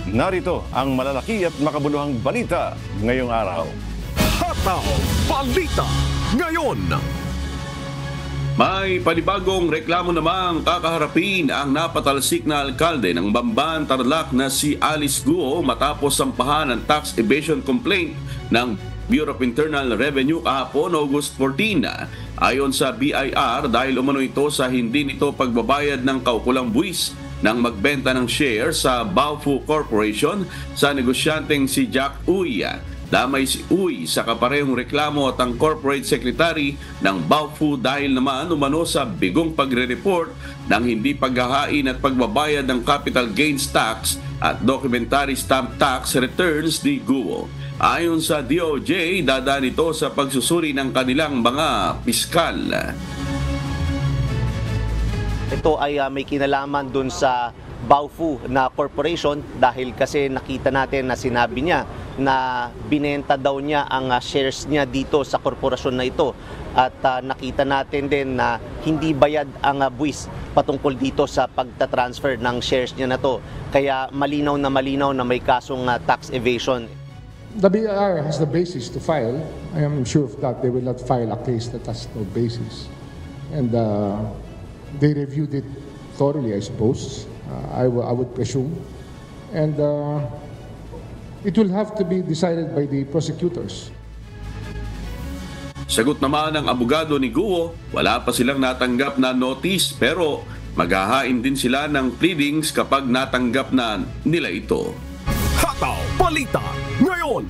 Narito ang malalaki at makabuluhang balita ngayong araw. Hataw Balita ngayon. May panibagong reklamo namang kakaharapin ang napatalsik na alkalde ng Bamban, Tarlac na si Alice Guo matapos sampahan ng tax evasion complaint ng Bureau of Internal Revenue kahapon August 14. Ayon sa BIR, dahil umano ito sa hindi nito pagbabayad ng kaukulang buwis nang magbenta ng share sa Baofu Corporation sa negosyanteng si Jack Uy. Damay si Uy sa kaparehong reklamo at ang corporate secretary ng Baofu dahil naman umano sa bigong pagre-report ng hindi paghahain at pagbabayad ng capital gains tax at documentary stamp tax returns ni Guo. Ayon sa DOJ, dadaan ito sa pagsusuri ng kanilang mga piskal. Ito ay may kinalaman dun sa Baofu na corporation dahil kasi nakita natin na sinabi niya na binenta daw niya ang shares niya dito sa korporasyon na ito at nakita natin din na hindi bayad ang buwis patungkol dito sa pagta-transfer ng shares niya na to. Kaya malinaw na may kasong tax evasion. The BIR has the basis to file. I am sure of that. They will not file a case that has no basis. And they reviewed it thoroughly, I suppose. I would presume. And it will have to be decided by the prosecutors. Sagot naman ng abogado ni Guo, wala pa silang natanggap na notice pero maghahain din sila ng pleadings kapag natanggap na nila ito. Hataw Balita ngayon.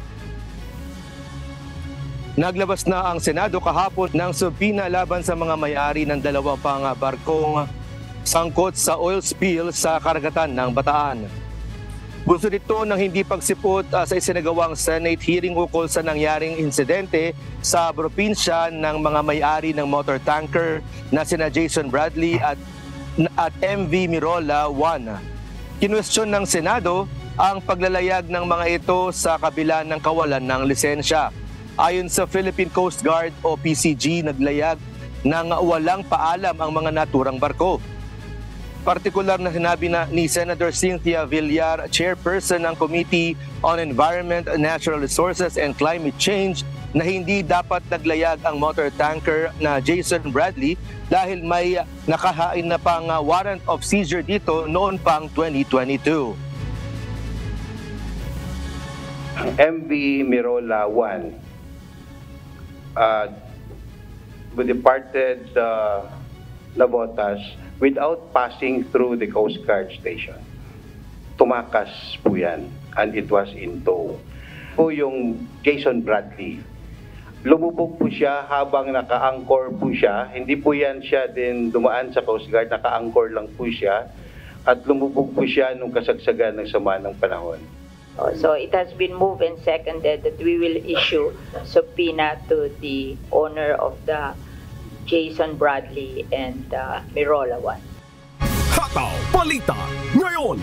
Naglabas na ang Senado kahapon ng subpoena laban sa mga may-ari ng dalawang pang barkong sangkot sa oil spill sa karagatan ng Bataan. Bunsod ito ng hindi pagsipot sa isinagawang Senate hearing ukol sa nangyaring insidente sa probinsya ng mga may-ari ng motor tanker na sina Jason Bradley at MV Mirola 1. Kinwestiyon ng Senado ang paglalayag ng mga ito sa kabila ng kawalan ng lisensya. Ayon sa Philippine Coast Guard o PCG, naglayag ng walang paalam ang mga naturang barko. Partikular na sinabi ni Senator Cynthia Villar, chairperson ng Committee on Environment, Natural Resources and Climate Change, na hindi dapat naglayag ang motor tanker na Jason Bradley dahil may nakahain na pang warrant of seizure dito noon pang 2022. MV Mirola 1 we departed Navotas without passing through the Coast Guard station. Tumakas po yan and it was in tow. Po yung Jason Bradley. Lumubog po siya habang naka-anchor po siya. Hindi po yan siya din dumaan sa Coast Guard, naka-anchor lang po siya. At lumubog po siya nung kasagsagan ng sama ng panahon. So it has been moved and seconded that we will issue subpoena to the owner of the Jason Bradley and Mirola 1. Hataw Balita ngayon.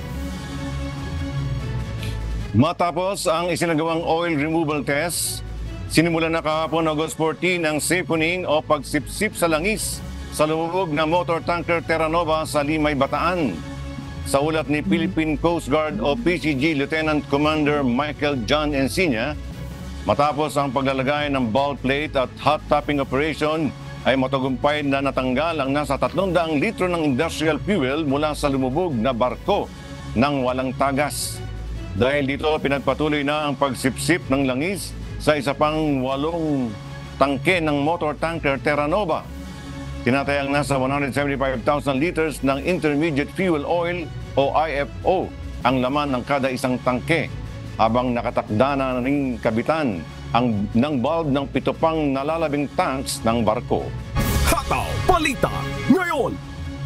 Matapos ang isinagawang oil removal test, sinimulan na kahapon August 14 ang siphoning o pagsipsip sa langis sa lumubog na motor tanker Terra Nova sa Limay, Bataan. Sa ulat ni Philippine Coast Guard o PCG Lieutenant Commander Michael John Encinia, matapos ang paglalagay ng ball plate at hot topping operation ay matagumpay na natanggal ang nasa 300 litro ng industrial fuel mula sa lumubog na barko nang walang tagas. Dahil dito pinagpatuloy na ang pagsipsip ng langis sa isa pang 8 tangke ng motor tanker Terra Nova. Tinatayang nasa 175,000 liters ng intermediate fuel oil o IFO ang laman ng kada isang tangke habang nakatakda na ring kabitan ng bulb ng 7 pang nalalabing tanks ng barko. Hataw Balita ngayon.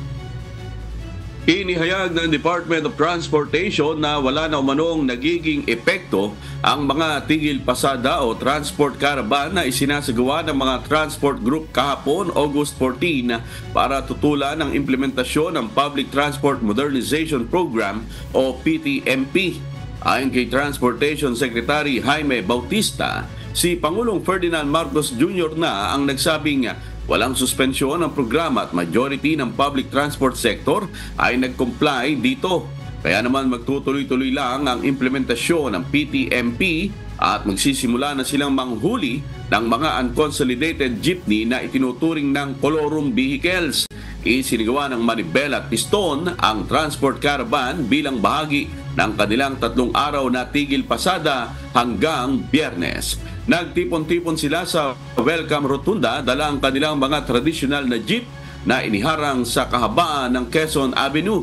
Inihayag ng Department of Transportation na wala na umanong nagiging epekto ang mga tigil pasada o transport caravan na isinasagawa ng mga transport group kahapon August 14 para tutulan ang implementasyon ng Public Transport Modernization Program o PTMP. Ayon kay Transportation Secretary Jaime Bautista, si Pangulong Ferdinand Marcos Jr. na ang nagsabing walang suspensyon ang programa at majority ng public transport sector ay nag-comply dito. Kaya naman magtutuloy-tuloy lang ang implementasyon ng PTMP at magsisimula na silang manghuli ng mga unconsolidated jeepney na itinuturing ng colorum vehicles. Isinigawa ng Manibela at Piston ang transport caravan bilang bahagi ng kanilang 3 araw na tigil pasada hanggang Biyernes. Nagtipon-tipon sila sa Welcome Rotunda, dala ang kanilang mga tradisyonal na jeep na iniharang sa kahabaan ng Quezon Avenue.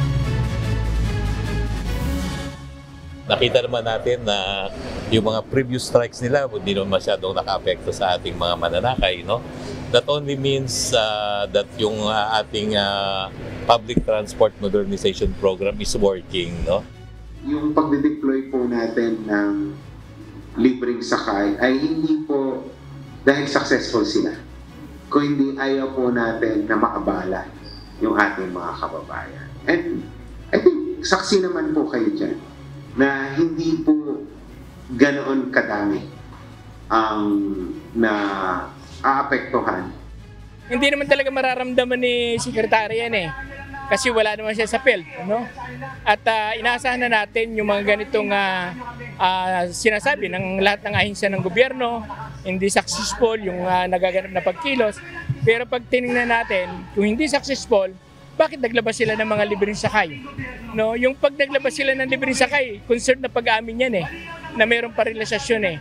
Nakita naman natin na yung mga previous strikes nila hindi naman masyadong naka-apekto sa ating mga mananakay, no? That only means that yung ating public transport modernization program is working, no? Yung pagde-deploy po natin ng libreng sakay ay hindi po dahil successful sila, kung hindi ayaw po natin na maabala yung ating mga kababayan. And I think saksi naman po kayo dyan na hindi po ganoon kadami ang na-aapektuhan. Hindi naman talaga mararamdaman ni Sekretary yan eh. Kasi wala naman siya sa field. No? At inaasahan na natin yung mga ganitong sinasabi ng lahat ng ahensya ng gobyerno, hindi successful yung nagaganap na pagkilos. Pero pag tinignan natin, kung hindi successful, bakit naglabas sila ng mga libreng sakay? No, yung pag naglabas sila ng libreng sakay, concerned na pag-amin yan eh, na mayroong parelasasyon eh.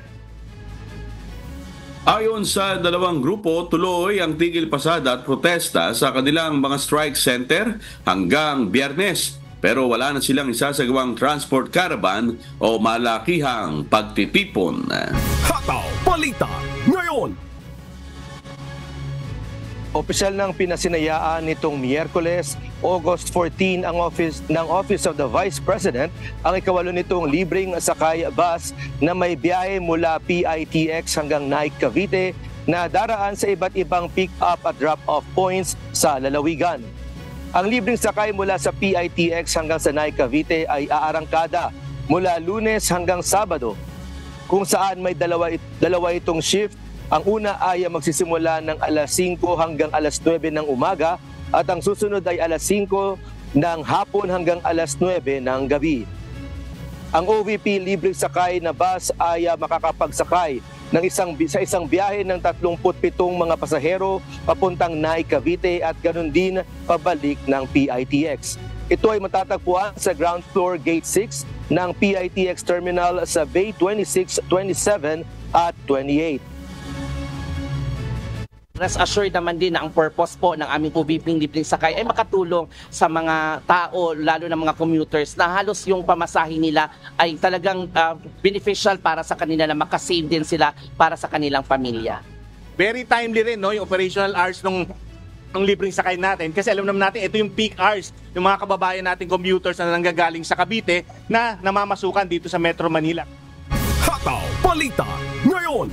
Ayon sa dalawang grupo, tuloy ang tigil pasada at protesta sa kanilang mga strike center hanggang Biyernes. Pero wala na silang isasagawang transport caravan o malakihang pagtitipon. Hataw Balita ngayon. Opisyal ng pinasinayaan nitong Miyerkules, August 14 ang Office of the Vice President ang ikawalo nitong libreng sakay bus na may biyahe mula PITX hanggang Naik, Cavite na daraan sa iba't ibang pick-up at drop-off points sa lalawigan. Ang libreng sakay mula sa PITX hanggang sa Naik, Cavite ay aarangkada mula Lunes hanggang Sabado, kung saan may dalawa itong shift. Ang una ay magsisimula ng alas 5 hanggang alas 9 ng umaga at ang susunod ay alas 5 ng hapon hanggang alas 9 ng gabi. Ang OVP libreng sakay na bus ay makakapagsakay sa isang biyahe ng 37 mga pasahero papuntang Naik, Cavite at ganun din pabalik ng PITX. Ito ay matatagpuan sa ground floor gate 6 ng PITX terminal sa Bay 26, 27 at 28. Rest assured naman din na ang purpose po ng aming OVP libreng sakay ay makatulong sa mga tao, lalo na mga commuters, na halos yung pamasahe nila ay talagang beneficial para sa kanila, na makasave din sila para sa kanilang pamilya. Very timely rin, no, yung operational hours ng libreng sakay natin, kasi alam naman natin ito yung peak hours ng mga kababayan nating commuters na nanggagaling sa Cavite na namamasukan dito sa Metro Manila. Hataw Balita ngayon.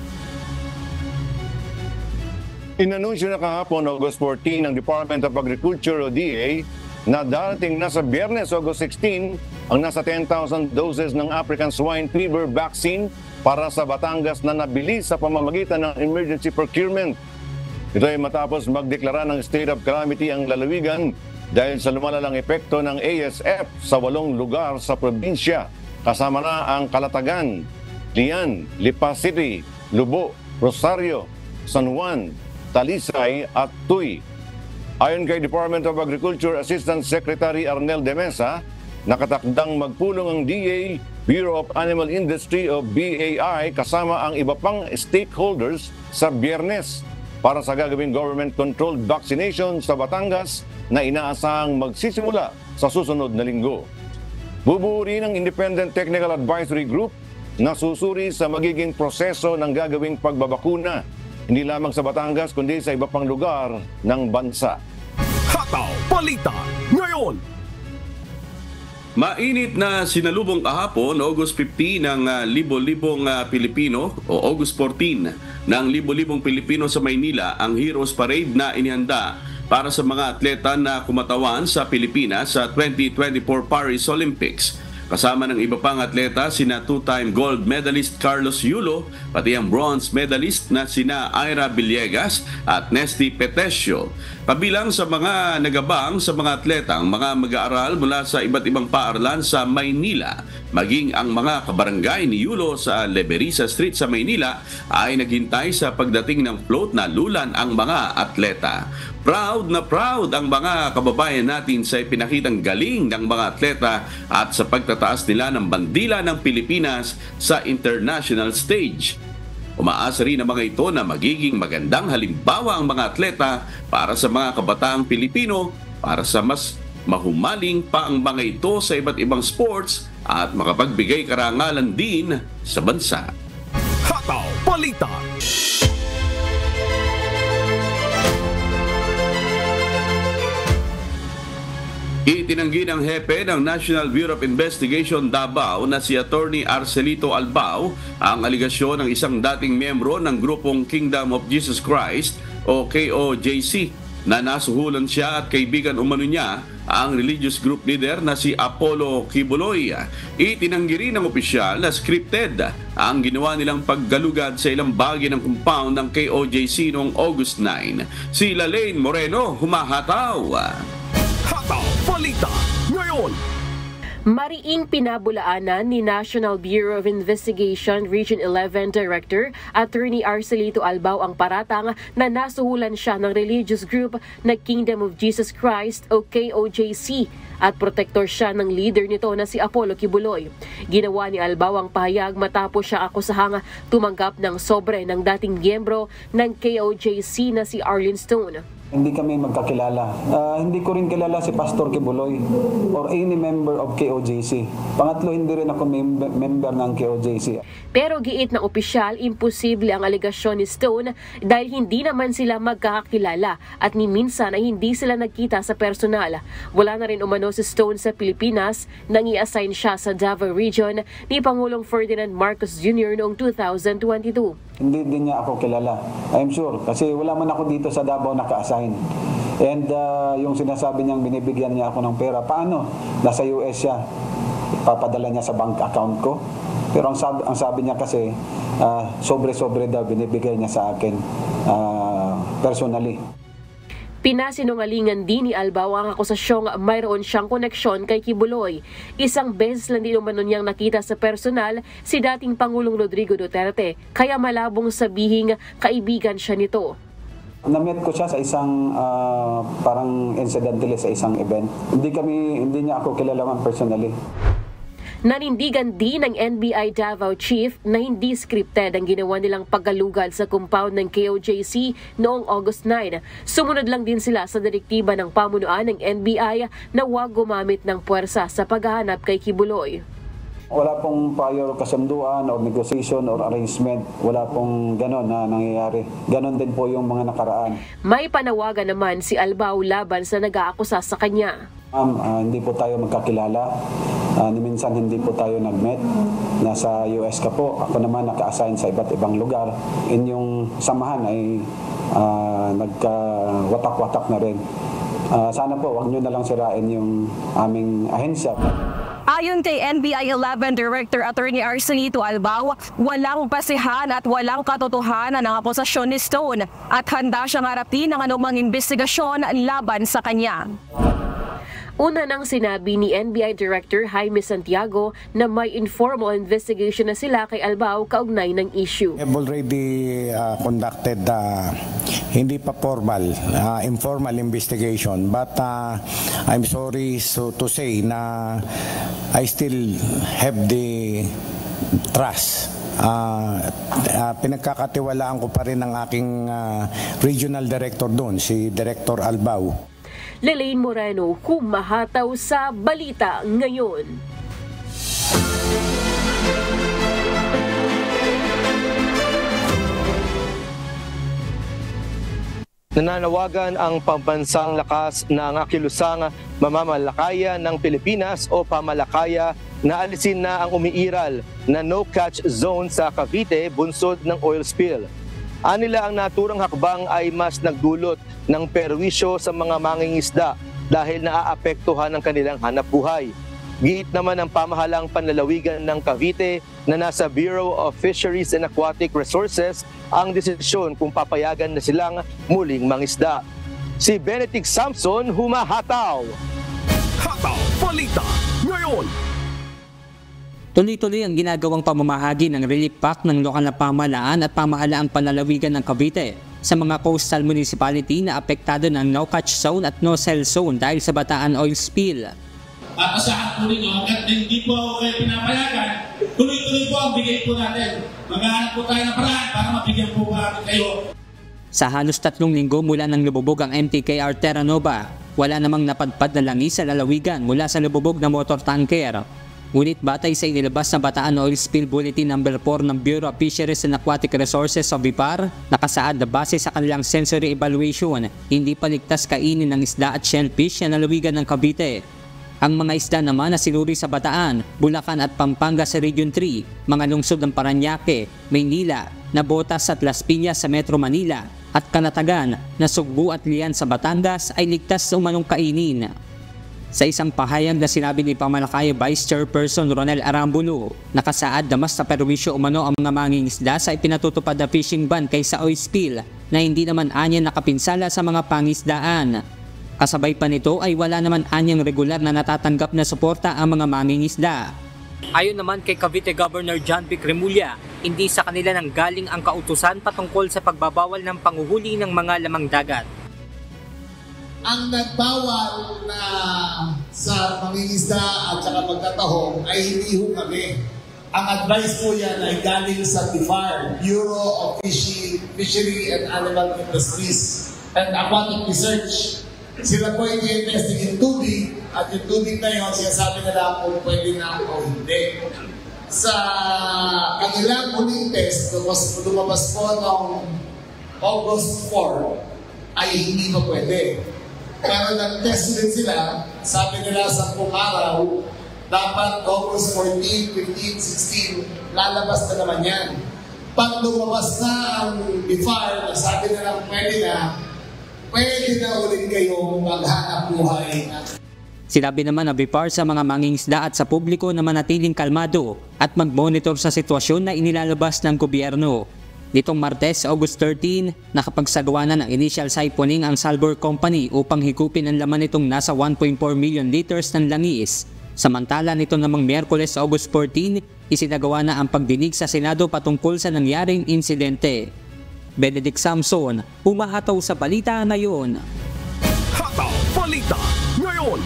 Inanunsyo na kahapon, August 14, ng Department of Agriculture o DA na darating na sa Biyernes, August 16, ang nasa 10,000 doses ng African Swine Fever vaccine para sa Batangas na nabili sa pamamagitan ng emergency procurement. Ito ay matapos magdeklara ng state of calamity ang lalawigan dahil sa lumalalang epekto ng ASF sa 8 lugar sa probinsya, kasama na ang Calatagan, Lian, Lipa City, Lubo, Rosario, San Juan, Talisay at Tuy. Ayon kay Department of Agriculture Assistant Secretary Arnel de Mesa, nakatakdang magpulong ang DA, Bureau of Animal Industry o BAI kasama ang iba pang stakeholders sa Biyernes para sa gagawing government-controlled vaccination sa Batangas na inaasahang magsisimula sa susunod na linggo. Bubuo rin ang Independent Technical Advisory Group na susuri sa magiging proseso ng gagawing pagbabakuna, hindi lamang sa Batangas kundi sa iba pang lugar ng bansa. Hataw Balita ngayon. Mainit na sinalubong kahapon, August 15 ng libo-libong Pilipino o August 14 ng libo-libong Pilipino sa Maynila ang Heroes Parade na inihanda para sa mga atleta na kumatawan sa Pilipinas sa 2024 Paris Olympics. Kasama ng iba pang atleta sina two-time gold medalist Carlos Yulo, pati ang bronze medalist na sina Ira Villegas at Nesty Petesio. Kabilang sa mga nagabang sa mga atleta ang mga mag-aaral mula sa iba't ibang paaralan sa Maynila, maging ang mga kabarangay ni Yulo sa Leberisa Street sa Maynila ay naghintay sa pagdating ng float na lulan ang mga atleta. Proud na proud ang mga kababayan natin sa ipinakitang galing ng mga atleta at sa pagtataas nila ng bandila ng Pilipinas sa international stage. Umaasa rin ang mga ito na magiging magandang halimbawa ang mga atleta para sa mga kabataang Pilipino para sa mas mahumaling pa ang mga ito sa iba't ibang sports at makapagbigay karangalan din sa bansa. Hataw Balita. Itinanggi ng hepe ng National Bureau of Investigation Davao na si Attorney Arcelito Albao ang aligasyon ng isang dating miyembro ng grupong Kingdom of Jesus Christ o KOJC na nasuhulan siya at kaibigan umano niya ang religious group leader na si Apollo Kibuloy. Itinanggi rin ng opisyal na scripted ang ginawa nilang paggalugad sa ilang bahagi ng compound ng KOJC noong August 9. Si Lalaine Moreno humahataw. Hataw Balita ngayon. Mariing pinabulaanan ni National Bureau of Investigation Region 11 Director Attorney Arcelito Albao ang paratang na nasuhulan siya ng religious group na Kingdom of Jesus Christ o KOJC at protektor siya ng leader nito na si Apollo Kibuloy. Ginawa ni Albao ang pahayag matapos siya akusahang tumanggap ng sobre ng dating miyembro ng KOJC na si Arlene Stone. Hindi kami magkakilala. Hindi ko rin kilala si Pastor Kibuloy or any member of KOJC. Pangatlo, hindi rin ako member ng KOJC. Pero giit ng opisyal, imposible ang aligasyon ni Stone dahil hindi naman sila magkakakilala at ni minsan ay hindi sila nagkita sa personal. Wala na rin umano si Stone sa Pilipinas nang i-assign siya sa Davao Region ni Pangulong Ferdinand Marcos Jr. noong 2022. Hindi din niya ako kilala. I'm sure. Kasi wala man ako dito sa Davao naka-assign. And yung sinasabi niyang binibigyan niya ako ng pera, paano? Nasa US siya. Papadala niya sa bank account ko. Pero ang sabi niya kasi, sobre-sobre daw binibigay niya sa akin personally. Pinasinungalingan din ni Albao ang akusasyong mayroon siyang koneksyon kay Kibuloy. Isang beses lang din umano niyang nakita sa personal si dating Pangulong Rodrigo Duterte, kaya malabong sabihing kaibigan siya nito. Na-meet ko siya sa isang parang incidentally sa isang event. Hindi niya ako kilalaman personally. Nanindigan din ng NBI Davao Chief na hindi scripted ang ginawa nilang paggalugad sa compound ng KOJC noong August 9. Sumunod lang din sila sa direktiba ng pamunuan ng NBI na huwag gumamit ng puwersa sa paghahanap kay Kibuloy. Wala pong prior kasunduan or negotiation or arrangement. Wala pong ganon na nangyayari. Ganon din po yung mga nakaraan. May panawagan naman si Albao laban sa nag-aakusa sa kanya. Hindi po tayo magkakilala. Minsan hindi po tayo nag-met. Nasa US ka po. Ako naman naka-assign sa iba't ibang lugar. Inyong samahan ay nagka-watak-watak na rin. Sana po, wag nyo na lang sirain yung aming ahensya. Ayon kay NBI 11 Director Attorney Arcelito Albao, walang basihan at walang katotohanan ang akusasyon ni Stone at handa siyang harapin ang anumang investigasyon laban sa kanya. Una nang sinabi ni NBI Director Jaime Santiago na may informal investigation na sila kay Albao kaugnay ng issue. We have already conducted hindi pa formal, informal investigation, but I'm sorry to say na I still have the trust. Pinagkakatiwalaan ko pa rin ang aking regional director doon, si Director Albao. Lalaine Moreno, humahataw sa Balita Ngayon. Nananawagan ang pambansang lakas ng kilusang mamamalakaya ng Pilipinas o pamalakaya na alisin na ang umiiral na no-catch zone sa Cavite bunsod ng oil spill. Anila ang naturang hakbang ay mas nagdulot ng perwisyo sa mga mangingisda dahil naaapektuhan ang kanilang hanapbuhay. Giit naman ng pamahalang panlalawigan ng Cavite na nasa Bureau of Fisheries and Aquatic Resources ang desisyon kung papayagan na silang muling mangisda. Si Benedict Samson humahataw. Hataw Balita ngayon. Tuloy-tuloy ang ginagawang pamamahagi ng relief pack ng lokal na pamahalaan at pamahalaang panlalawigan ng Cavite sa mga coastal municipality na apektado ng no-catch zone at no-sell zone dahil sa Bataan oil spill. Asahan po ninyo, hanggat hindi po ako kayo pinapayagan, tuloy-tuloy po ang bigay po natin. Maghahanap po tayo ng paraan para mabigyan po natin kayo. Sa halos 3 linggo mula nang lumubog ang MTKR Terra Nova, wala namang napadpad na langis sa lalawigan mula sa lumubog na motor tanker. Ngunit batay sa inilabas na Bataan Oil Spill Bulletin No. 4 ng Bureau of Fisheries and Aquatic Resources o BIPAR, nakasaad na base sa kanilang sensory evaluation, hindi pa ligtas kainin ng isda at shellfish sa lalawigan ng Cavite. Ang mga isda naman na sinuri sa Bataan, Bulacan at Pampanga sa Region 3, mga lungsod ng Parañaque, Maynila, Navotas at Las Piñas sa Metro Manila, at Canatagan na Sugbu at Lian sa Batangas ay ligtas sa umanong kainin. Sa isang pahayag na sinabi ni Pamalacaya Vice Chairperson Ronel Arambulo, nakasaad na mas naperwisyo umano ang mga mangingisda sa ipinatutupad na fishing ban kaysa oil spill na hindi naman anya nakapinsala sa mga pangisdaan. Kasabay pa nito ay wala naman anyang regular na natatanggap na suporta ang mga mangingisda. Ayon naman kay Cavite Governor John Vic Remulla, hindi sa kanila nang galing ang kautusan patungkol sa pagbabawal ng panguhuli ng mga lamang dagat. Ang nagbawal na sa pangingisda at saka pagtatahong ay hindi ho kami. Ang advice po yan ay galing sa BIFAR, Bureau of Fishery and Animal Industries and Aquatic Research. Sila po i-investing in tubig at yung tubig na yun, sinasabi nila kung pwede na o hindi. Sa kanilang huling test, lumabas po noong August 4, ay hindi pa pwede. Pero nag-test ulit sila, sabi nila sa 10 araw, dapat August 14, 15, 16, lalabas na naman yan. Pag lumabas na ang BIFAR, sabi nila pwede na ulit kayong maghanap buhay. Sinabi naman ng BIFAR sa mga mangingisda at sa publiko na manatiling kalmado at mag-monitor sa sitwasyon na inilalabas ng gobyerno. Nitong Martes, August 13, nakapagsagawa na ng initial siphoning ang Salvor Company upang higupin ang laman nitong nasa 1.4 million liters ng langis. Samantala nito namang Miyerkules, August 14, isinagawa na ang pagdinig sa Senado patungkol sa nangyaring insidente. Benedict Samson, humahataw sa balita ngayon. Hataw Balita ngayon.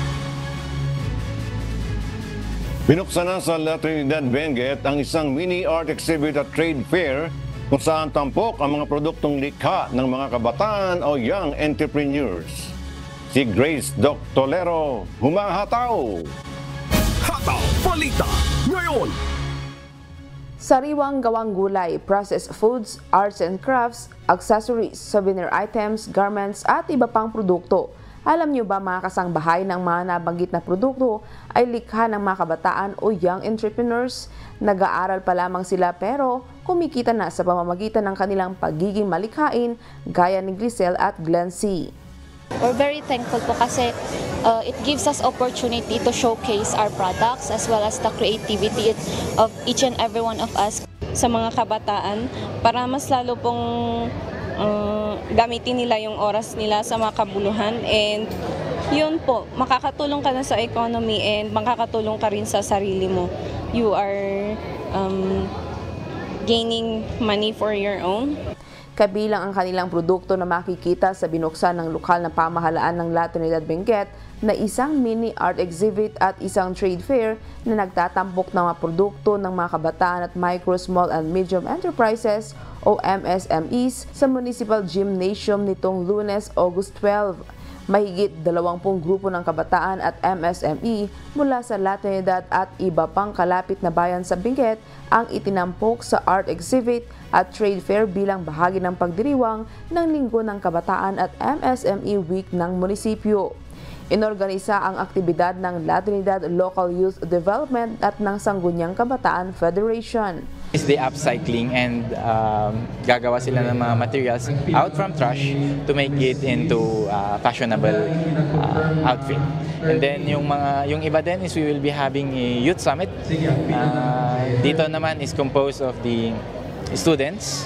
Binuksan na sa La Trinidad, Benguet ang isang mini art exhibit at trade fair kung saan tampok ang mga produktong likha ng mga kabataan o young entrepreneurs. Si Grace Doc Tolero, humahataw! Hataw Balita ngayon. Sariwang gawang gulay, processed foods, arts and crafts, accessories, souvenir items, garments at iba pang produkto. Alam niyo ba mga kasangbahay ng mga nabanggit na produkto ay likha ng mga kabataan o young entrepreneurs? Nag-aaral pa lamang sila pero kumikita na sa pamamagitan ng kanilang pagiging malikhain gaya ni Grisel at Glenn C. We're very thankful po kasi it gives us opportunity to showcase our products as well as the creativity of each and every one of us. Sa mga kabataan para mas lalo pong gamitin nila yung oras nila sa mga kabuluhan and yun po, makakatulong ka na sa economy and makakatulong ka rin sa sarili mo. You are gaining money for your own. Kabilang ang kanilang produkto na makikita sa binuksan ng lokal na pamahalaan ng La Trinidad Benguet na isang mini art exhibit at isang trade fair na nagtatampok ng mga produkto ng mga kabataan at micro, small and medium enterprises o MSMEs sa Municipal Gymnasium nitong Lunes, August 12. Mahigit 20 grupo ng kabataan at MSME mula sa La Trinidad at iba pang kalapit na bayan sa Benguet ang itinampok sa art exhibit at trade fair bilang bahagi ng pagdiriwang ng Linggo ng Kabataan at MSME Week ng munisipyo. Inorganisa ang aktibidad ng La Trinidad Local Youth Development at ng Sangguniang Kabataan Federation. Is the upcycling and gagawa sila ng mga materials out from trash to make it into fashionable outfit. And then yung iba din is we will be having a youth summit. Dito naman is composed of the students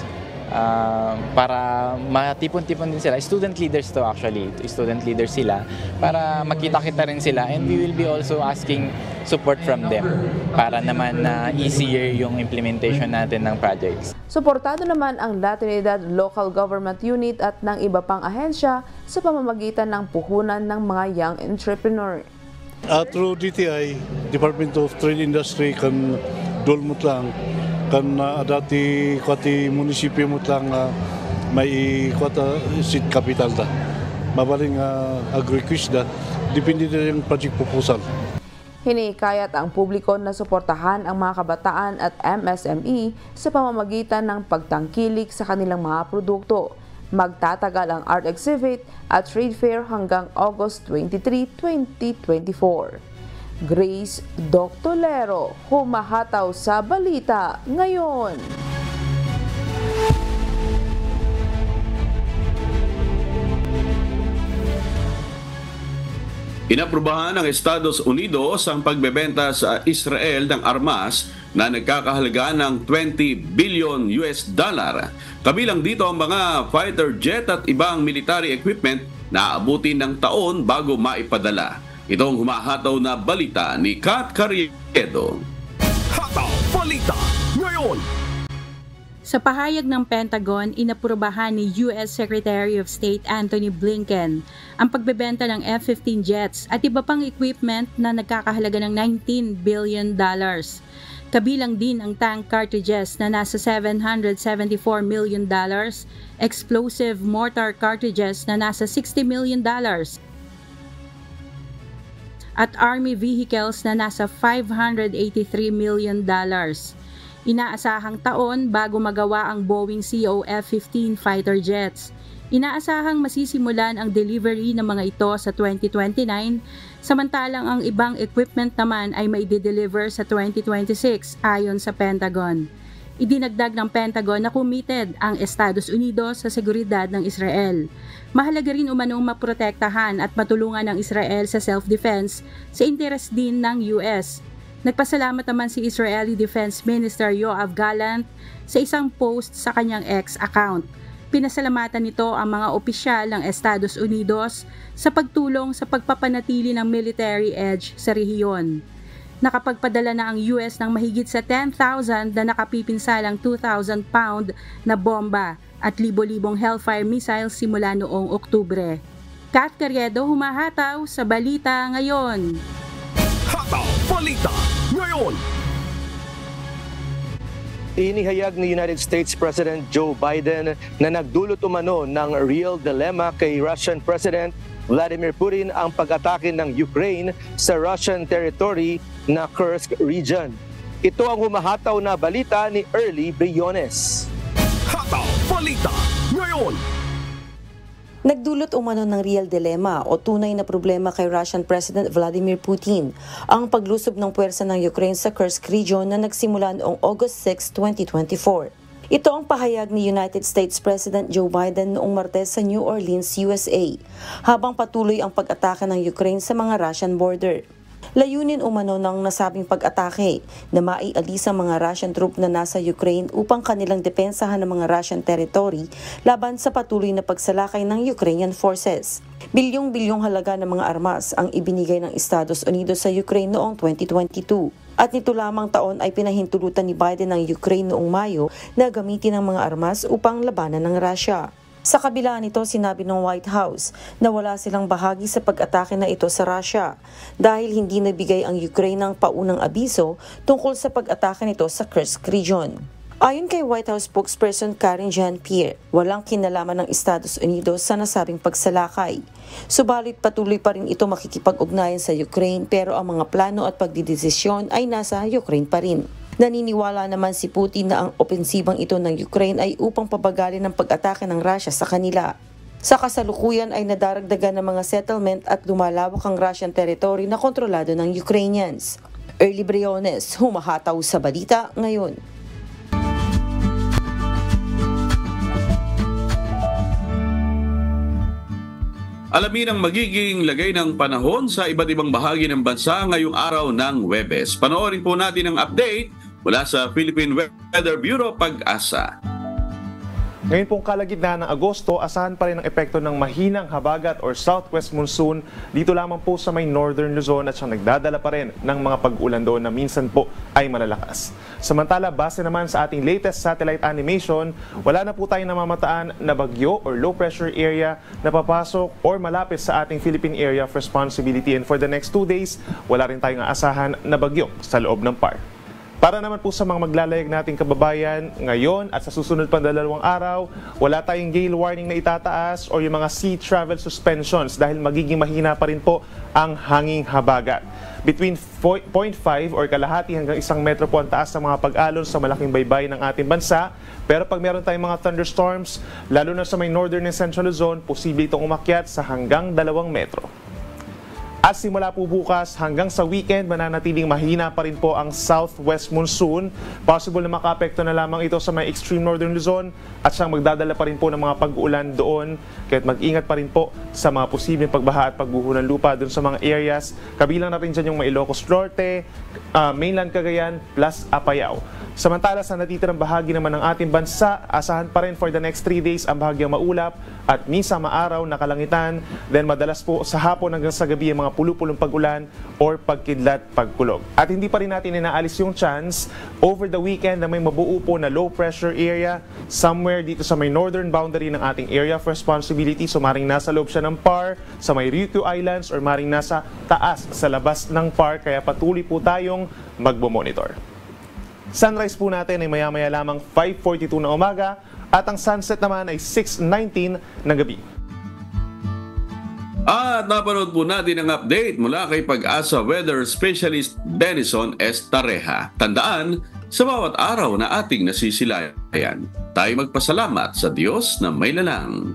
para matipon-tipon din sila. Student leaders to actually. Student leaders sila para makita-kita rin sila, and we will be also asking support from them para naman easier yung implementation natin ng projects. Suportado naman ang La Trinidad Local Government Unit at ng iba pang ahensya sa pamamagitan ng puhunan ng mga young entrepreneur. Through DTI, Department of Trade Industry, kan dolmut lang, kan dati kwati munisipyo mo lang may kwata seed capital da. Mabaling agri-quiz da, depende na yung project proposal. Hinikayat ang publiko na suportahan ang mga kabataan at MSME sa pamamagitan ng pagtangkilik sa kanilang mga produkto. Magtatagal ang art exhibit at trade fair hanggang August 23, 2024. Grace Doctolero, humahataw sa balita ngayon. Inaprubahan ng Estados Unidos ang pagbebenta sa Israel ng armas na nagkakahalaga ng $20 billion. Kabilang dito ang mga fighter jet at ibang military equipment na aabutin ng taon bago maipadala. Ito ang humahataw na balita ni Kat Carriedo. Hataw Balita ngayon! Sa pahayag ng Pentagon, inaprubahan ni U.S. Secretary of State Antony Blinken ang pagbebenta ng F-15 jets at iba pang equipment na nagkakahalaga ng $19 billion. Kabilang din ang tank cartridges na nasa $774 million, explosive mortar cartridges na nasa $60 million, at Army vehicles na nasa $583 million. Inaasahang taon bago magawa ang Boeing CO F-15 fighter jets. Inaasahang masisimulan ang delivery ng mga ito sa 2029, samantalang ang ibang equipment naman ay maide-deliver sa 2026 ayon sa Pentagon. Idinagdag ng Pentagon na committed ang Estados Unidos sa seguridad ng Israel. Mahalaga rin umanong maprotektahan at matulungan ng Israel sa self-defense sa interes din ng US. Nagpasalamat naman si Israeli Defense Minister Yoav Gallant sa isang post sa kanyang X account. Pinasalamatan nito ang mga opisyal ng Estados Unidos sa pagtulong sa pagpapanatili ng military edge sa rehiyon. Nakapagpadala na ang US ng mahigit sa 10,000 na nakapipinsalang 2,000-pound na bomba at libo-libong Hellfire missiles simula noong Oktubre. Kat Carriedo, humahataw sa Balita Ngayon. Hataw Balita ngayon! Inihayag ni United States President Joe Biden na nagdulot umano ng real dilemma kay Russian President Vladimir Putin ang pag-atake ng Ukraine sa Russian territory na Kursk region. Ito ang humahataw na balita ni Early Briones. Hataw Balita ngayon! Nagdulot umano ng real dilemma o tunay na problema kay Russian President Vladimir Putin ang paglusob ng puwersa ng Ukraine sa Kursk region na nagsimula noong August 6, 2024. Ito ang pahayag ni United States President Joe Biden noong Martes sa New Orleans, USA, habang patuloy ang pag-atake ng Ukraine sa mga Russian border. Layunin umano ng nasabing pag-atake na maialis ang mga Russian troop na nasa Ukraine upang kanilang depensahan ng mga Russian territory laban sa patuloy na pagsalakay ng Ukrainian forces. Bilyong-bilyong halaga ng mga armas ang ibinigay ng Estados Unidos sa Ukraine noong 2022. At nito lamang taon ay pinahintulutan ni Biden ng Ukraine noong Mayo na gamitin ang mga armas upang labanan ng Russia. Sa kabila nito, sinabi ng White House na wala silang bahagi sa pag-atake na ito sa Russia dahil hindi nabigay ang Ukraine ng paunang abiso tungkol sa pag-atake nito sa Kursk region. Ayon kay White House spokesperson Karine Jean-Pierre, walang kinalaman ng Estados Unidos sa nasabing pagsalakay. Subalit patuloy pa rin ito makikipag-ugnayan sa Ukraine pero ang mga plano at pagdidesisyon ay nasa Ukraine pa rin. Naniniwala naman si Putin na ang opensibang ito ng Ukraine ay upang pabagalin ang pag-atake ng Russia sa kanila. Sa kasalukuyan ay nadaragdagan ng mga settlement at lumalawak ang Russian territory na kontrolado ng Ukrainians. Early Briones, humahataw sa Balita Ngayon. Alamin ang magiging lagay ng panahon sa iba't ibang bahagi ng bansa ngayong araw ng Huwebes. Panoorin po natin ang update mula sa Philippine Weather Bureau, Pag-asa. Ngayon pong kalagitnaan ng Agosto, asahan pa rin ang epekto ng mahinang habagat or southwest monsoon dito lamang po sa may northern Luzon at siyang nagdadala pa rin ng mga pag-ulan doon na minsan po ay malalakas. Samantala, base naman sa ating latest satellite animation, wala na po tayong namamataan na bagyo or low pressure area na papasok or malapit sa ating Philippine Area of Responsibility, and for the next 2 days, wala rin tayong aasahan na bagyo sa loob ng PAR. Para naman po sa mga maglalayag nating kababayan, ngayon at sa susunod pang 2 araw, wala tayong gale warning na itataas o yung mga sea travel suspensions dahil magiging mahina pa rin po ang hanging habagat. Between 0.5 or kalahati hanggang 1 metro po ang taas ng mga pag-alon sa malaking baybayin ng ating bansa. Pero pag meron tayong mga thunderstorms, lalo na sa may northern and central Luzon, posible itong umakyat sa hanggang 2 metro. At simula po bukas hanggang sa weekend, mananatiling mahina pa rin po ang southwest monsoon. Possible na makaapekto na lamang ito sa may extreme northern Luzon at siyang magdadala pa rin po ng mga pag-uulan doon. Kaya't mag-ingat pa rin po sa mga posibleng pagbaha at pagbuho ng lupa doon sa mga areas. Kabilang natin dyan yung may Ilocos Norte, mainland Cagayan plus Apayao. Samantala sa natitirang bahagi naman ng ating bansa, asahan pa rin for the next 3 days ang bahagyang maulap at minsan maaraw na kalangitan. Then madalas po sa hapon hanggang sa gabi ang mga pulupulong pag-ulan or pagkidlat, pagkulog. At hindi pa rin natin inaalis yung chance over the weekend na may mabuo po na low pressure area somewhere dito sa may northern boundary ng ating area of responsibility. So maring nasa loob siya ng PAR, sa may Ryukyu Islands or maring nasa taas sa labas ng PAR. Kaya patuloy po tayong magbo-monitor. Sunrise po natin ay maya-maya lamang 5:42 ng umaga at ang sunset naman ay 6:19 ng gabi. At napanood po natin ang update mula kay Pag-asa Weather Specialist Denison S. Tareja. Tandaan, sa bawat araw na ating nasisilayan, tayo magpasalamat sa Diyos na may lalang.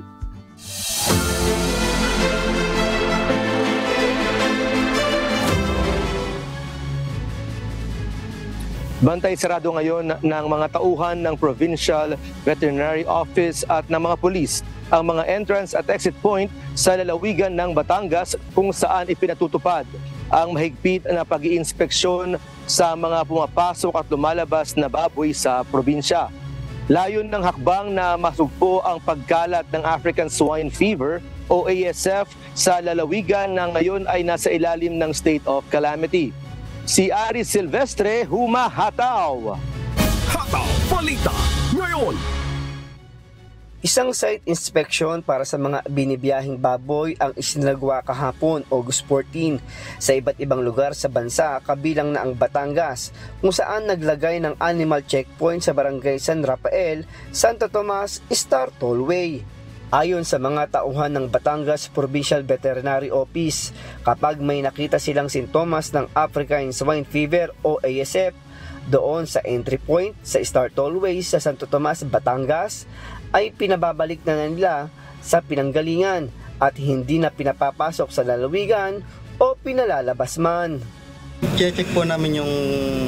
Bantay sarado ngayon ng mga tauhan ng Provincial Veterinary Office at ng mga pulis ang mga entrance at exit point sa lalawigan ng Batangas kung saan ipinatutupad ang mahigpit na pag-iinspeksyon sa mga pumapasok at lumalabas na baboy sa probinsya. Layon ng hakbang na masugpo ang pagkalat ng African Swine Fever o ASF sa lalawigan na ngayon ay nasa ilalim ng state of calamity. Si Aris Silvestre humahataw. Hataw Balita ngayon. Isang site inspection para sa mga binibiyahing baboy ang isinagawa kahapon, August 14, sa iba't ibang lugar sa bansa kabilang na ang Batangas, kung saan naglagay ng animal checkpoint sa barangay San Rafael, Santo Tomas, Star Tollway. Ayon sa mga tauhan ng Batangas Provincial Veterinary Office, kapag may nakita silang sintomas ng African Swine Fever o ASF doon sa entry point sa Star Tollway sa Santo Tomas, Batangas, ay pinababalik na nila sa pinanggalingan at hindi na pinapapasok sa lalawigan o pinalalabas man. Check po namin yung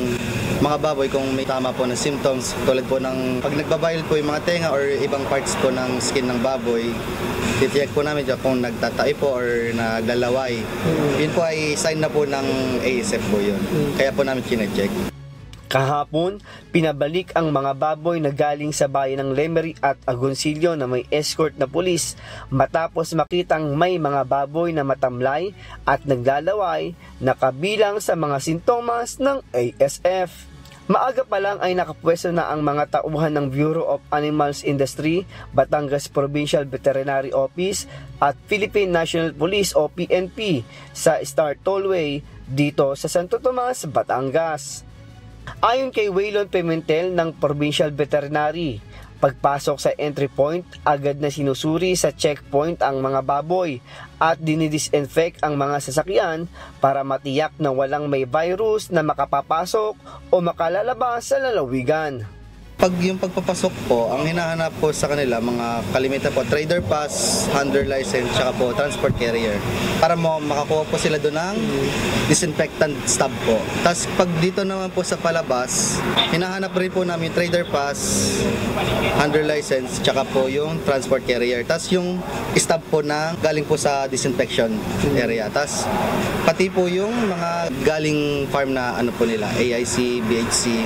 mga baboy kung may tama po na symptoms tulad po ng pag nagbabayil po yung mga tenga or ibang parts po ng skin ng baboy, i-check po namin kung nagtatay po or naglalaway. Yun po ay sign na po ng ASF po yun. Kaya po namin kine-check. Kahapon, pinabalik ang mga baboy na galing sa bayan ng Lemery at Agoncillo na may escort na pulis matapos makitang may mga baboy na matamlay at naglalaway na kabilang sa mga sintomas ng ASF. Maaga pa lang ay nakapwesto na ang mga tauhan ng Bureau of Animals Industry, Batangas Provincial Veterinary Office at Philippine National Police o PNP sa Star Tollway dito sa Santo Tomas, Batangas. Ayon kay Waylon Pimentel ng Provincial Veterinary, pagpasok sa entry point, agad na sinusuri sa checkpoint ang mga baboy at dinidisinfect ang mga sasakyan para matiyak na walang may virus na makapapasok o makalalabas sa lalawigan. Pag yung pagpapasok po, ang hinahanap po sa kanila, mga kalimitan po, trader pass, handler license, tsaka po transport carrier. Para makakuha po sila doon ng disinfectant stub po. Tapos pag dito naman po sa palabas, hinahanap rin po namin trader pass, handler license, tsaka po yung transport carrier. Tapos yung stub po na galing po sa disinfection area. Tapos pati po yung mga galing farm na ano po nila, AIC, BHC.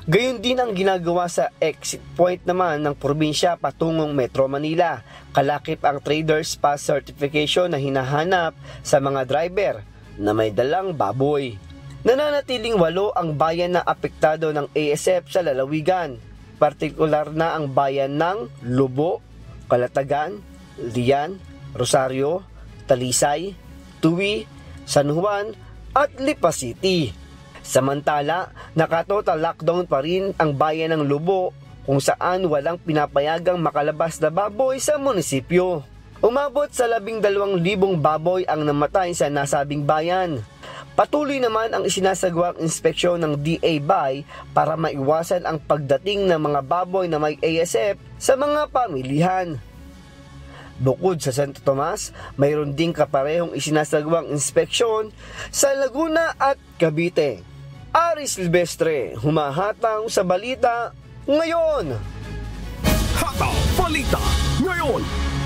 Gayon din ang ginagawa sa exit point naman ng probinsya patungong Metro Manila. Kalakip ang Traders Pass Certification na hinahanap sa mga driver na may dalang baboy. Nananatiling 8 ang bayan na apektado ng ASF sa lalawigan. Partikular na ang bayan ng Lobo, Calatagan, Lian, Rosario, Talisay, Tuwi, San Juan at Lipa City. Samantala, nakatotal lockdown pa rin ang bayan ng Lobo kung saan walang pinapayagang makalabas na baboy sa munisipyo. Umabot sa 12,000 baboy ang namatay sa nasabing bayan. Patuloy naman ang isinasagawang inspeksyon ng DA-BAY para maiwasan ang pagdating ng mga baboy na may ASF sa mga pamilihan. Bukod sa Santo Tomas, mayroon ding kaparehong isinasagawang inspeksyon sa Laguna at Cavite. Ari Silvestre, humahatang sa balita ngayon. Hataw Balita Ngayon.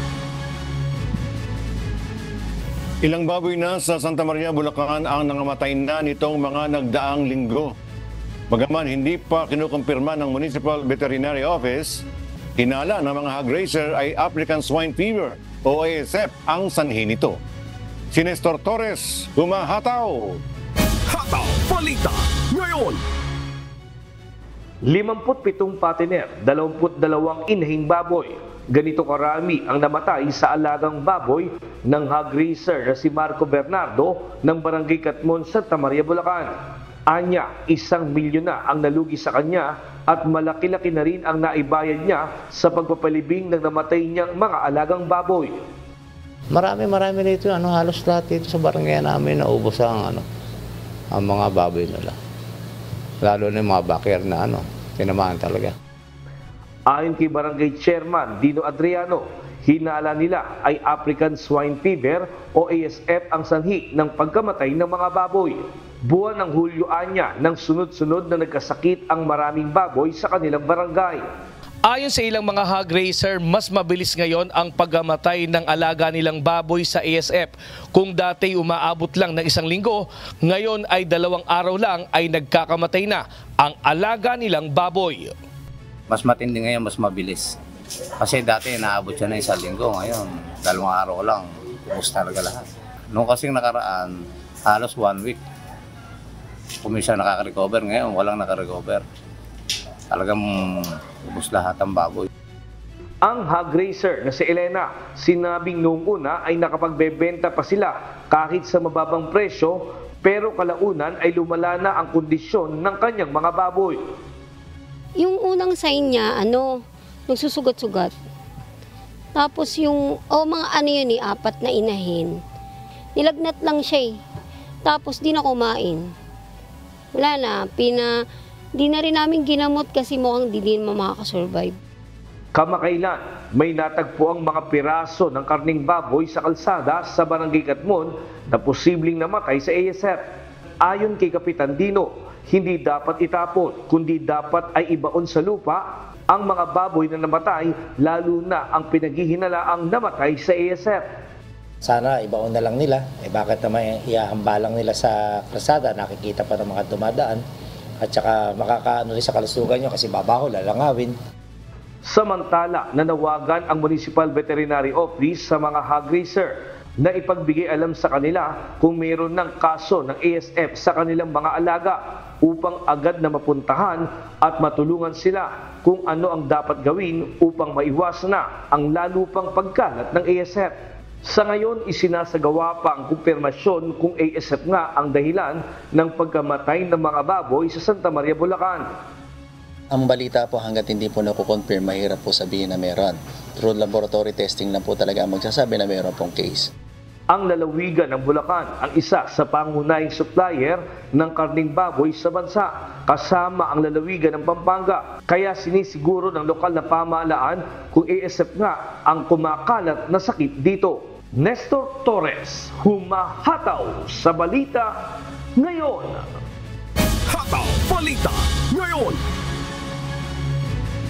Ilang baboy na sa Santa Maria, Bulacan ang nangamatay na nitong mga nagdaang linggo. Bagaman hindi pa kinukumpirma ng Municipal Veterinary Office, hinala ng mga hog raiser ay African Swine Fever o ASF ang sanhi nito. Si Nestor Torres, humahataw. Hataw Balita Ngayon. 57 patiner, 22 inahing baboy. Ganito karami ang namatay sa alagang baboy ng hog raiser na si Marco Bernardo ng Barangay Katmon, Santa Maria, Bulacan. Anya, 1 milyon na ang nalugi sa kanya at malaki-laki na rin ang naibayad niya sa pagpapalibing ng namatay niyang mga alagang baboy. Marami dito, halos lahat dito sa barangay namin naubos ang mga baboy nila. Lalo na yung mga bakir na tinamaan talaga. Ayon kay Barangay Chairman Dino Adriano, hinala nila ay African Swine Fever o ASF ang sanhi ng pagkamatay ng mga baboy. Buwan ng Hulyo anya nang sunod-sunod na nagkasakit ang maraming baboy sa kanilang barangay. Ayon sa ilang mga hog raiser, mas mabilis ngayon ang pagkamatay ng alaga nilang baboy sa ASF. Kung dati umaabot lang ng 1 linggo, ngayon ay 2 araw lang ay nagkakamatay na ang alaga nilang baboy. Mas matindi ngayon, mas mabilis. Kasi dati naabot siya na 1 linggo, ngayon 2 araw lang, ubos talaga lahat. Noong kasing nakaraan, halos 1 week. Kung minsan nakaka-recover, ngayon walang naka-recover. Talagang ubos lahat ang baboy. Ang hog raiser na si Elena, sinabing noong una ay nakapagbebenta pa sila kahit sa mababang presyo, pero kalaunan ay lumala na ang kondisyon ng kanyang mga baboy. Yung unang sign niya, nagsusugat-sugat. Tapos yung, mga 4 na inahin. Nilagnat lang siya Tapos di na kumain. Wala na, di na rin namin ginamot kasi mukhang di din makakasurvive. Kamakailan, may natagpo ang mga piraso ng karning baboy sa kalsada sa Barangay Katmon na posibleng namatay sa ASF. Ayon kay Kapitan Dino, hindi dapat itapon, kundi dapat ay ibaon sa lupa ang mga baboy na namatay, lalo na ang pinaghihinalaang namatay sa ASF. Sana ibaon na lang nila, bakit naman iahambalang nila sa kalsada, nakikita pa ng mga dumadaan, at saka makakaano rin sa kalusugan nyo kasi babaho, lalangawin. Samantala, nanawagan ang Municipal Veterinary Office sa mga hog raiser na ipagbigay alam sa kanila kung mayroon ng kaso ng ASF sa kanilang mga alaga upang agad na mapuntahan at matulungan sila kung ano ang dapat gawin upang maiwasan na ang lalo pang pagkalat ng ASF. Sa ngayon, isinasagawa pa ang kumpirmasyon kung ASF nga ang dahilan ng pagkamatay ng mga baboy sa Santa Maria, Bulacan. Ang balita po hanggat hindi po nakukonfirm, mahirap po sabihin na meron. Through laboratory testing lang po talaga ang magsasabi na meron pong case. Ang lalawigan ng Bulacan ang isa sa pangunahing supplier ng karning baboy sa bansa, kasama ang lalawigan ng Pampanga. Kaya sinisiguro ng lokal na pamahalaan kung ASF nga ang kumakalat na sakit dito. Nestor Torres, humahataw sa balita ngayon. Hataw Balita Ngayon.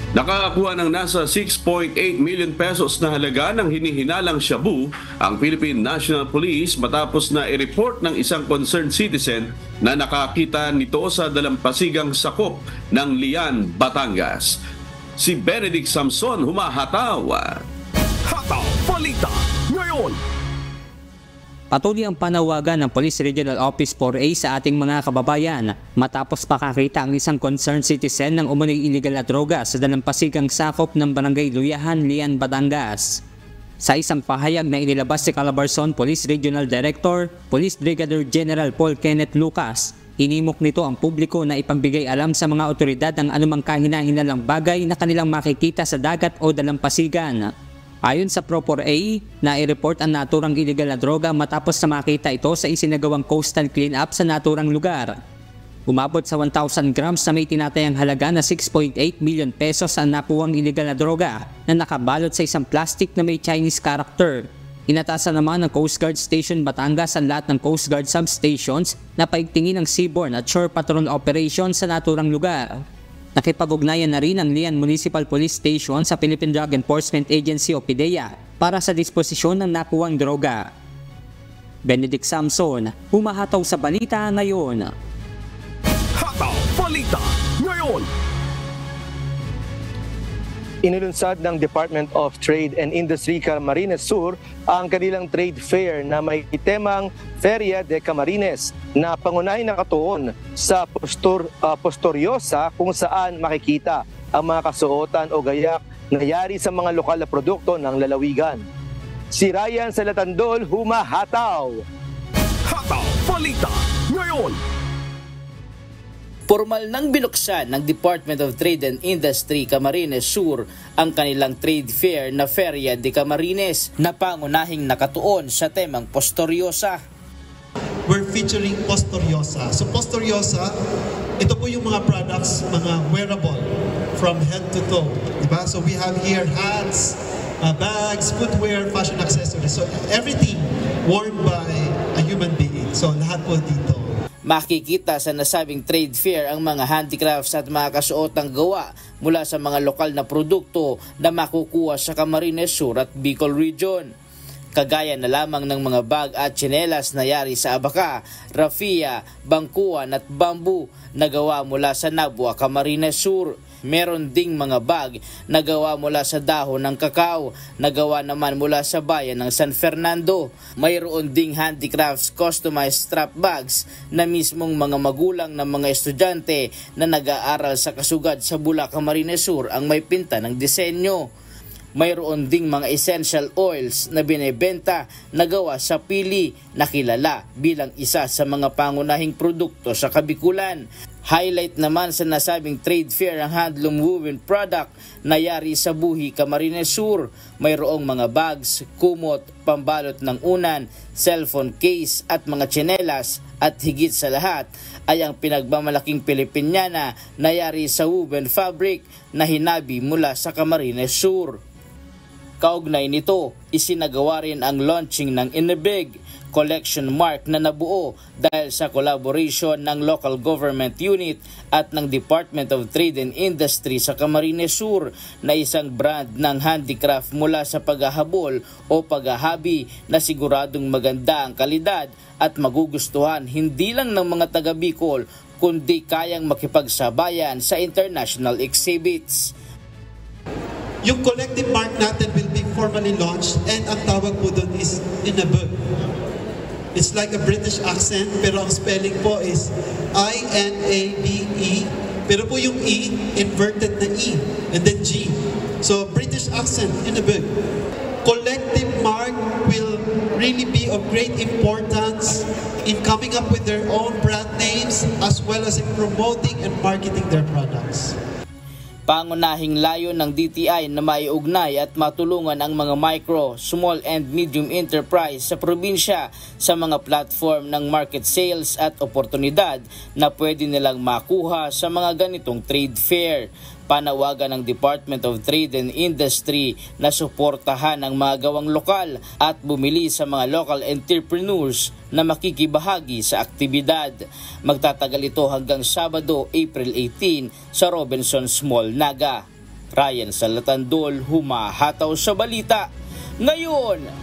Nakakakuha ng nasa 6.8 million pesos na halaga ng hinihinalang shabu ang Philippine National Police matapos na i-report ng isang concerned citizen na nakakita nito sa dalampasigang sakop ng Lian, Batangas. Si Benedict Samson humahataw. Hataw Balita ngayon. Patuloy ang panawagan ng Police Regional Office 4A sa ating mga kababayan matapos pakakita ang isang concerned citizen ng umunoy illegal na droga sa dalampasigang sakop ng Barangay Luyahan, Lian, Batangas. Sa isang pahayag na inilabas si Calabarzon Police Regional Director, Police Brigadier General Paul Kenneth Lucas, hinimok nito ang publiko na ipagbigay alam sa mga otoridad ang anumang kahina-hinalang bagay na kanilang makikita sa dagat o dalampasigan. Ayon sa Pro4A, nai-report ang naturang illegal na droga matapos na makita ito sa isinagawang coastal clean-up sa naturang lugar. Umabot sa 1,000 grams na may tinatayang halaga na 6.8 million pesos ang nakuwang illegal na droga na nakabalot sa isang plastic na may Chinese character. Inatasan naman ng Coast Guard Station Batangas ang lahat ng Coast Guard substations na paigtingin ang seaborne at shore patrol operation sa naturang lugar. Nakipag-ugnayan na rin ang Lian Municipal Police Station sa Philippine Drug Enforcement Agency o PDEA para sa disposisyon ng nakuwang droga. Benedict Samson, humahataw sa balita ngayon. Hataw Balita ngayon. Inilunsad ng Department of Trade and Industry Camarines Sur ang kanilang trade fair na may temang Feria de Camarines na pangunahing nakatuon sa Posturiosa kung saan makikita ang mga kasuotan o gayak na yari sa mga lokal na produkto ng lalawigan. Si Ryan Salatandol, humahataw. Hataw Balita ngayon. Formal nang binuksan ng Department of Trade and Industry Camarines Sur ang kanilang trade fair na Feria de Camarines na pangunahing nakatuon sa temang Posturiosa. We're featuring Posturiosa. So Posturiosa, ito po yung mga products, mga wearable from head to toe. Diba? So we have here hats, bags, footwear, fashion accessories. So everything worn by a human being. So lahat po dito. Makikita sa nasabing trade fair ang mga handicrafts at mga kasuotang gawa mula sa mga lokal na produkto na makukuha sa Camarines Sur at Bicol Region. Kagaya na lamang ng mga bag at tsinelas na yari sa abaka, rafia, bangkuan at bamboo na gawa mula sa Nabua, Camarines Sur. Meron ding mga bag na gawa mula sa dahon ng kakao, na gawa naman mula sa bayan ng San Fernando. Mayroon ding handicrafts customized strap bags na mismong mga magulang ng mga estudyante na nag-aaral sa Kasugad sa Bula, Camarines Sur ang may pinta ng disenyo. Mayroon ding mga essential oils na binebenta na gawa sa pili na kilala bilang isa sa mga pangunahing produkto sa Kabikulan. Highlight naman sa nasabing trade fair ang handloom woven product na yari sa Buhi, Camarines Sur. Mayroong mga bags, kumot, pambalot ng unan, cellphone case at mga tsinelas at higit sa lahat ay ang pinagmamalaking Pilipinyana na yari sa woven fabric na hinabi mula sa Camarines Sur. Kaugnay nito, isinagawa rin ang launching ng Inebig collection mark na nabuo dahil sa collaboration ng local government unit at ng Department of Trade and Industry sa Camarines Sur na isang brand ng handicraft mula sa paghahabol o paghahabi na siguradong maganda ang kalidad at magugustuhan hindi lang ng mga taga Bicol kundi kayang makipagsabayan sa international exhibits. Yung collective mark natin will be formally launched and ang tawag po doon is Inebig. It's like a British accent pero ang spelling po is I-N-A-B-E pero po yung E, inverted na E and then G. So British accent, Inebig. Collective mark will really be of great importance in coming up with their own brand names as well as in promoting and marketing their products. Pangunahing layo ng DTI na maiugnay at matulungan ang mga micro, small and medium enterprise sa probinsya sa mga platform ng market sales at oportunidad na pwede nilang makuha sa mga ganitong trade fair. Panawagan ng Department of Trade and Industry na suportahan ang mga gawang lokal at bumili sa mga local entrepreneurs na makikibahagi sa aktibidad. Magtatagal ito hanggang Sabado, April 18 sa Robinsons Mall, Naga. Ryan Salatandol, humahataw sa balita ngayon.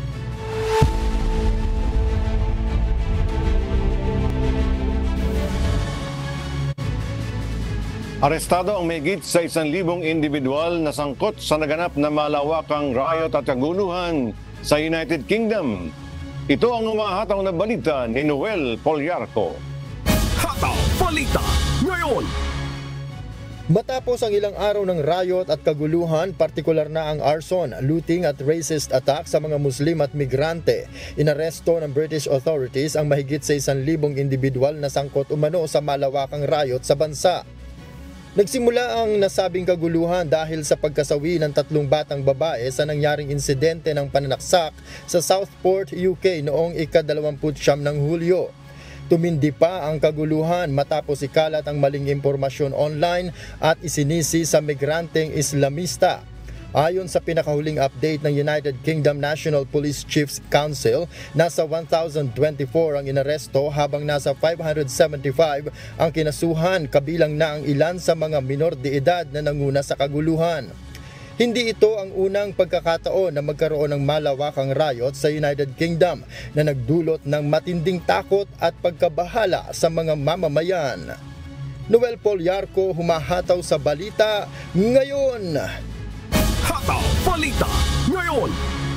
Arestado ang mahigit sa 1,000 individual na sangkot sa naganap na malawakang riot at kaguluhan sa United Kingdom. Ito ang umahataw na balita ni Noel Poliarco. Hataw Balita ngayon! Matapos ang ilang araw ng riot at kaguluhan, partikular na ang arson, looting at racist attack sa mga Muslim at migrante, inaresto ng British authorities ang mahigit sa 1,000 individual na sangkot umano sa malawakang riot sa bansa. Nagsimula ang nasabing kaguluhan dahil sa pagkasawi ng 3 batang babae sa nangyaring insidente ng pananaksak sa Southport, UK noong ika-29 ng Hulyo. Tumindi pa ang kaguluhan matapos ikalat ang maling impormasyon online at isinisi sa migranteng Islamista. Ayon sa pinakahuling update ng United Kingdom National Police Chiefs Council, nasa 1,024 ang inaresto habang nasa 575 ang kinasuhan, kabilang na ang ilan sa mga minor de edad na nanguna sa kaguluhan. Hindi ito ang unang pagkakataon na magkaroon ng malawakang riot sa United Kingdom na nagdulot ng matinding takot at pagkabahala sa mga mamamayan. Noel Poliarco, humahataw sa balita ngayon. Hataw Balita ngayon!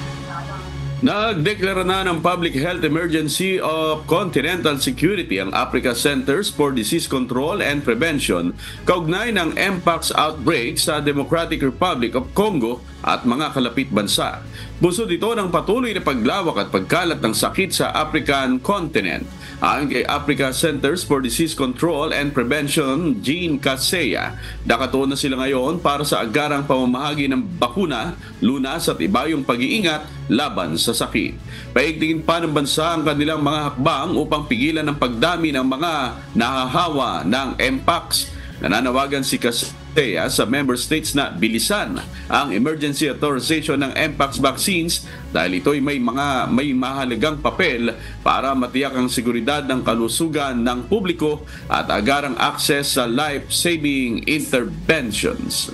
Nagdeklara na ng Public Health Emergency of Continental Security ang Africa Centers for Disease Control and Prevention kaugnay ng Mpox outbreak sa Democratic Republic of Congo at mga kalapit bansa. Busod ito ng patuloy na paglawak at pagkalat ng sakit sa African continent. Ang Africa Centers for Disease Control and Prevention, Jean Kaseya, nakatuon na sila ngayon para sa agarang pamamahagi ng bakuna, lunas at iba yung pag-iingat laban sa sakit. Paigtingin pa ng bansa ang kanilang mga hakbang upang pigilan ang pagdami ng mga nahahawa ng Mpox. Nananawagan si Kaseya sa member states na bilisan ang emergency authorization ng Mpox vaccines dahil ito'y may mahalagang papel para matiyak ang seguridad ng kalusugan ng publiko at agarang access sa life-saving interventions.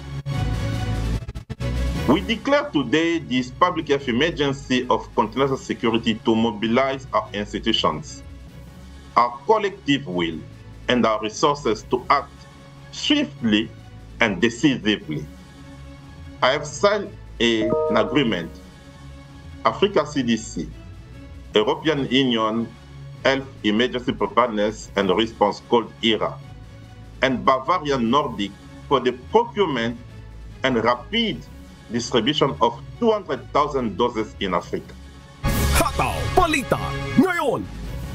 We declare today this public health emergency of continental security to mobilize our institutions, our collective will, and our resources to act swiftly and decisively. I have signed an agreement, Africa CDC, European Union Health Emergency Preparedness and Response called ERA, and Bavarian Nordic for the procurement and rapid distribution of 200,000 doses in Africa. Hataw Balita ngayon!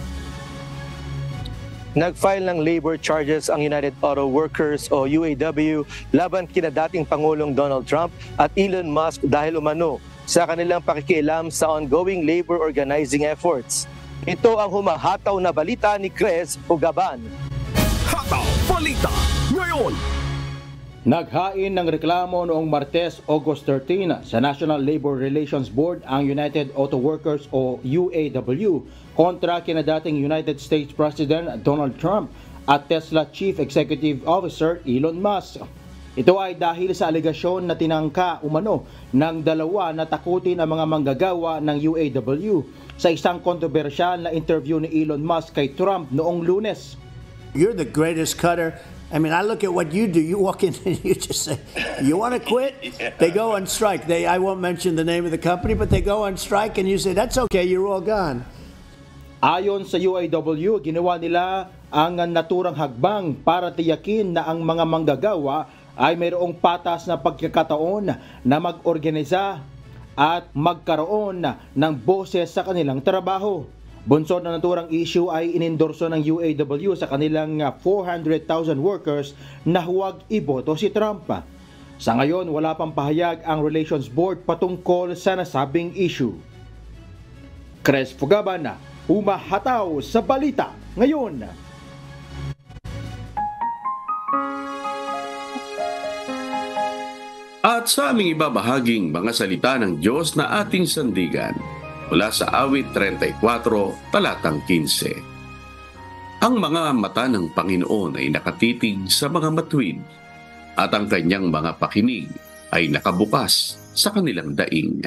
Nag-file ng labor charges ang United Auto Workers o UAW laban kina dating Pangulong Donald Trump at Elon Musk dahil umano sa kanilang pakikialam sa ongoing labor organizing efforts. Ito ang humahataw na balita ni Cres Ugaban. Hataw Balita ngayon! Naghain ng reklamo noong Martes, August 13 sa National Labor Relations Board ang United Auto Workers o UAW kontra kina dating United States President Donald Trump at Tesla Chief Executive Officer Elon Musk. Ito ay dahil sa alegasyon na tinangka umano ng dalawa na takutin ang mga manggagawa ng UAW sa isang kontrobersyal na interview ni Elon Musk kay Trump noong Lunes. You're the greatest cutter. I mean, I look at what you do. You walk in and you just say, you want to quit? They go on strike. I won't mention the name of the company, but they go on strike and you say, that's okay, you're all gone. Ayon sa UAW, ginawa nila ang naturang hagbang para tiyakin na ang mga manggagawa ay mayroong patas na pagkakataon na mag-organisa at magkaroon ng boses sa kanilang trabaho. Bunsod na naturang issue ay inendorso ng UAW sa kanilang 400,000 workers na huwag iboto si Trump. Sa ngayon, wala pang pahayag ang Relations Board patungkol sa nasabing issue. Cres Fugaban, humahataw sa balita ngayon. At sa aming ibabahaging mga salita ng Diyos na ating sandigan, mula sa awit 34, talatang 15. Ang mga mata ng Panginoon ay nakatitig sa mga matuwid, at ang kanyang mga pakinig ay nakabukas sa kanilang daing.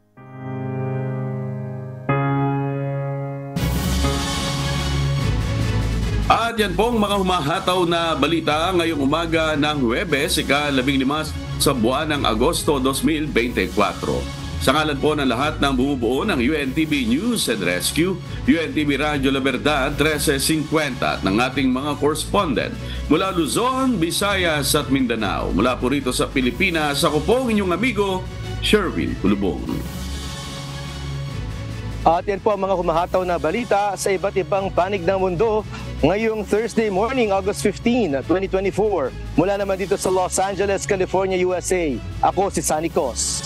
At yan pong mga humahataw na balita ngayong umaga ng Huwebes, ika-15 sa buwan ng Agosto 2024. Sa ngalan po ng lahat ng bumubuo ng UNTV News and Rescue, UNTV Radyo La Verdad 1350 at ng ating mga correspondent mula Luzon, Visayas at Mindanao. Mula po rito sa Pilipinas, ako po ang inyong amigo, Sherwin Kulubong. At yan po ang mga humahataw na balita sa iba't ibang panig ng mundo ngayong Thursday morning, August 15, 2024. Mula naman dito sa Los Angeles, California, USA. Ako si Sunny Cos.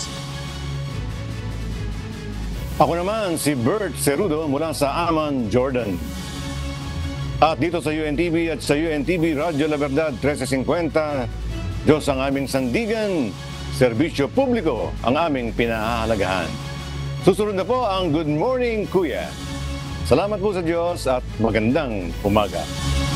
Ako naman si Bert Cerudo mula sa Amman, Jordan. At dito sa UNTV at sa UNTV Radyo La Verdad 1350, Diyos ang aming sandigan, serbisyo publiko ang aming pinahahalagahan. Susunod na po ang Good Morning Kuya. Salamat po sa Diyos at magandang umaga.